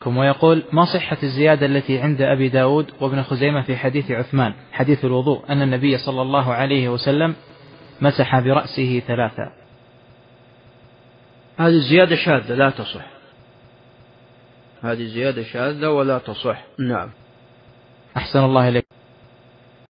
ويقول: ما صحة الزيادة التي عند أبي داود وابن خزيمة في حديث عثمان حديث الوضوء أن النبي صلى الله عليه وسلم مسح برأسه 3؟ هذه الزيادة شاذة لا تصح، هذه زيادة شاذة ولا تصح. نعم. أحسن الله إليك.